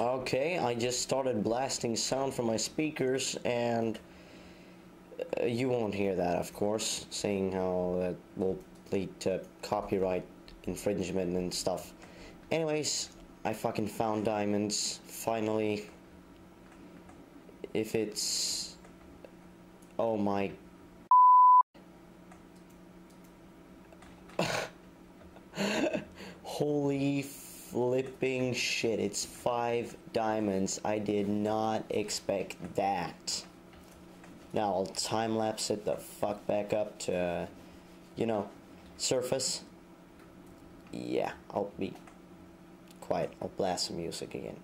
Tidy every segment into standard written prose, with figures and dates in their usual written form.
Okay, I just started blasting sound from my speakers, and you won't hear that, of course, saying how that will lead to copyright infringement and stuff. Anyways, I fucking found diamonds, finally. If it's... Oh my... Holy flipping shit, it's 5 diamonds. I did not expect that. Now I'll time-lapse it the fuck back up to, you know, surface. Yeah, I'll be quiet. I'll blast some music again.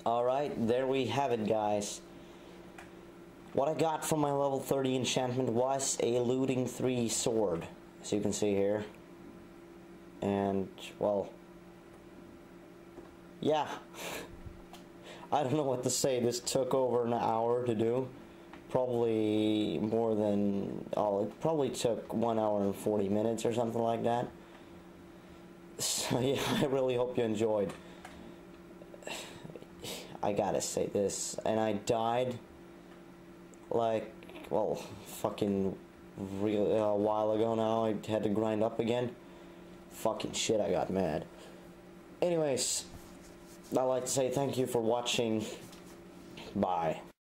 Alright, there we have it, guys. What I got from my level 30 enchantment was a looting 3 sword, as you can see here. And, well, yeah. I don't know what to say. This took over an hour to do. Probably more than, oh, it probably took 1 hour and 40 minutes or something like that. So yeah, I really hope you enjoyed. I gotta say this, and I died like, well, fucking a while ago now. I had to grind up again. Fucking shit, I got mad. Anyways, I'd like to say thank you for watching. Bye.